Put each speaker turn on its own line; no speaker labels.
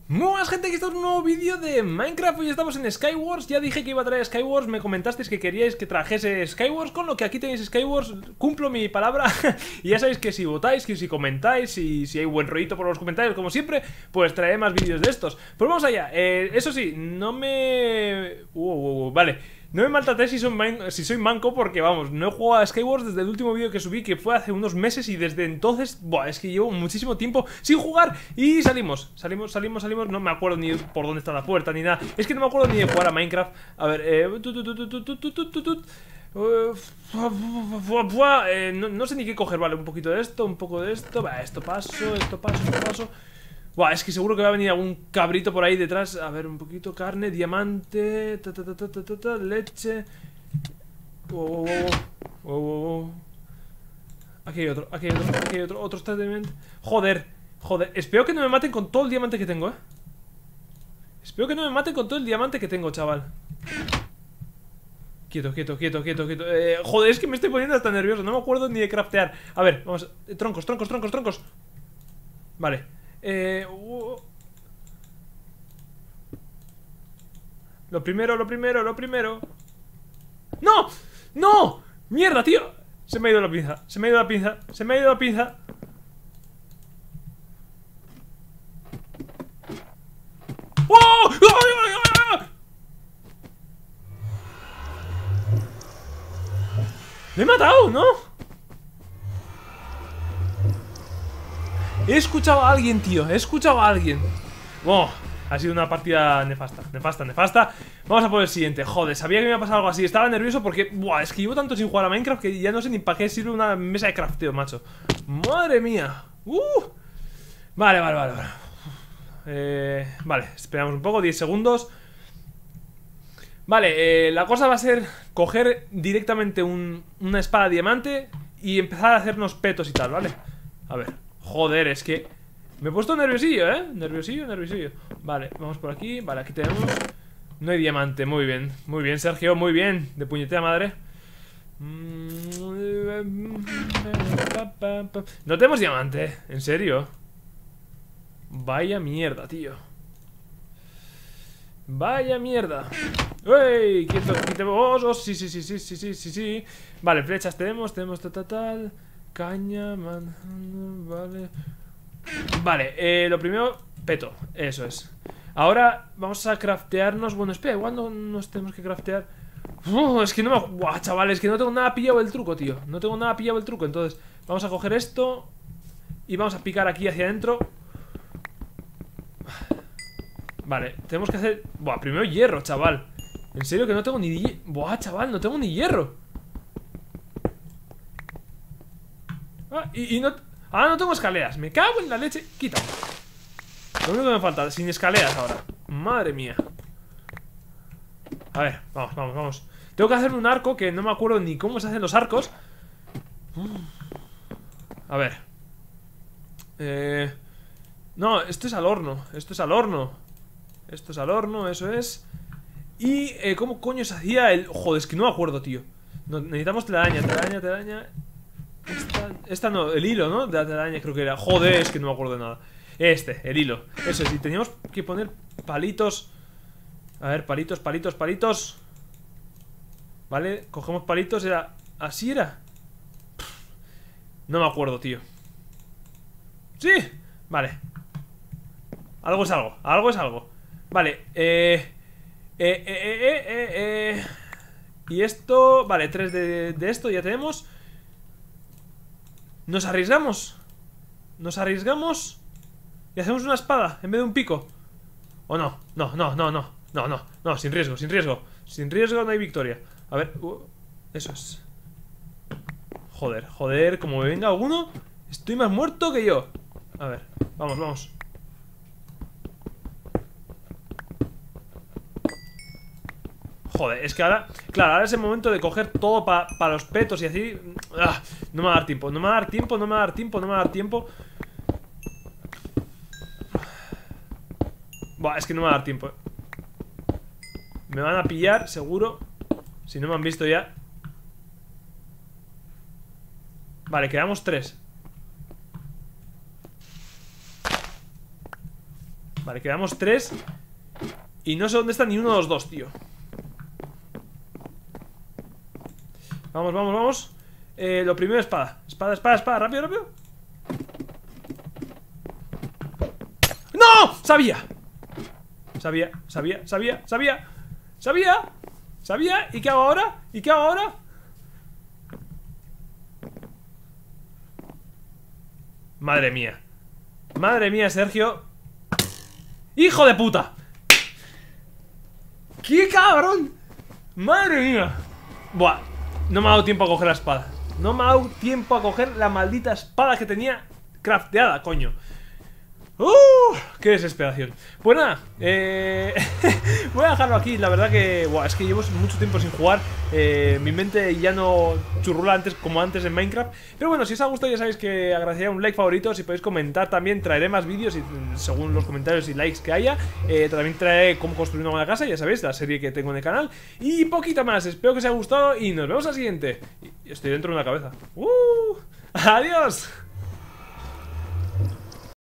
Muy buenas gente, que este es un nuevo vídeo de Minecraft. Hoy estamos en Skywars. Ya dije que iba a traer Skywars, me comentasteis que queríais que trajese Skywars. Con lo que aquí tenéis Skywars, cumplo mi palabra. Y ya sabéis que si votáis, que si comentáis, y si hay buen rollito por los comentarios, como siempre, pues traeré más vídeos de estos. Pues vamos allá, eso sí, no me... vale. No me maltratéis si soy manco, porque vamos, no he jugado a Skywars desde el último vídeo que subí, que fue hace unos meses, y desde entonces, buah, es que llevo muchísimo tiempo sin jugar. Y salimos, no me acuerdo ni por dónde está la puerta ni nada. Es que no me acuerdo ni de jugar a Minecraft. A ver, no sé ni qué coger, vale, un poquito de esto, un poco de esto. Va, esto paso, esto paso. Buah, es que seguro que va a venir algún cabrito por ahí detrás. A ver, un poquito, carne, diamante, leche. Aquí hay otro, otro está diamante. Joder, espero que no me maten con todo el diamante que tengo, Espero que no me maten con todo el diamante que tengo, chaval. Quieto. Joder, es que me estoy poniendo hasta nervioso. No me acuerdo ni de craftear. A ver, vamos, troncos. Vale. Lo primero. ¡No! ¡No! ¡Mierda, tío! Se me ha ido la pinza. ¡Oh! ¡Me he matado, ¿no? He escuchado a alguien, tío. Oh, ha sido una partida nefasta. Vamos a por el siguiente. Joder, sabía que me iba a pasar algo así. Estaba nervioso porque, buah, es que llevo tanto sin jugar a Minecraft que ya no sé ni para qué sirve una mesa de crafteo, macho. Madre mía. Vale. Vale, esperamos un poco, 10 segundos. Vale, la cosa va a ser coger directamente una espada diamante y empezar a hacernos petos y tal, ¿vale? A ver, joder, es que me he puesto nerviosillo, nerviosillo. Vale, vamos por aquí, vale, aquí tenemos. No hay diamante, muy bien, Sergio, muy bien, de puñetera madre. No tenemos diamante, ¿en serio? Vaya mierda, tío. Vaya mierda. ¡Ey! ¡Quieto! Sí. Vale, flechas tenemos tal. Caña, vale. Vale, lo primero, peto, eso es. Ahora vamos a craftearnos. Bueno, espera, igual no nos tenemos que craftear. Es que no me... Buah, chavales, que no tengo nada pillado el truco, tío. Entonces, vamos a coger esto y vamos a picar aquí hacia adentro. Vale, tenemos que hacer... Buah, primero hierro, chaval. En serio que no tengo ni... Buah, chaval, no tengo ni hierro. No... no tengo escaleras. Me cago en la leche. Quita. Lo único que me falta, sin escaleras ahora. Madre mía. A ver, vamos. Tengo que hacerme un arco que no me acuerdo ni cómo se hacen los arcos. A ver. No, esto es al horno. Esto es al horno, eso es. Y, ¿cómo coño se hacía el...? Joder, es que no me acuerdo, tío. No, necesitamos telaraña. Esta no, el hilo, ¿no? De la telaraña creo que era. Joder, es que no me acuerdo de nada. El hilo. Eso es, y teníamos que poner palitos. A ver, palitos. Vale, cogemos palitos, era... ¿Así era? No me acuerdo, tío. ¡Sí! Vale. Algo es algo. Vale, y esto... Vale, 3 de esto ya tenemos. ¿Nos arriesgamos? Y hacemos una espada en vez de un pico. ¿O no? No, sin riesgo. Sin riesgo no hay victoria. A ver, eso es. Joder, como me venga alguno, estoy más muerto que yo. A ver, vamos. Joder, es que ahora... Claro, ahora es el momento de coger todo para los petos y así. No me va a dar tiempo. Buah, es que no me va a dar tiempo. Me van a pillar, seguro. Si no me han visto ya. Vale, quedamos 3. Vale, quedamos 3. Y no sé dónde está ni uno de los dos, tío. Vamos, vamos, vamos. Lo primero, espada. Espada, espada, espada, rápido, rápido. ¡No! Sabía. Sabía, sabía, sabía, sabía. Sabía. Sabía. ¿Y qué hago ahora? ¿Y qué hago ahora? Madre mía. Madre mía, Sergio. ¡Hijo de puta! ¡Qué cabrón! ¡Madre mía! Buah, no me ha dado tiempo a coger la espada. No me ha dado tiempo a coger la maldita espada que tenía crafteada, coño. ¡Qué desesperación! Pues nada, voy a dejarlo aquí. La verdad que, buah, es que llevo mucho tiempo sin jugar. Mi mente ya no churrula como antes en Minecraft. Pero bueno, si os ha gustado ya sabéis que agradecería un like favorito. Si podéis comentar también, traeré más vídeos según los comentarios y likes que haya. También traeré cómo construir una buena casa, ya sabéis, la serie que tengo en el canal. Y poquito más, espero que os haya gustado y nos vemos al siguiente. Estoy dentro de una cabeza. ¡Adiós!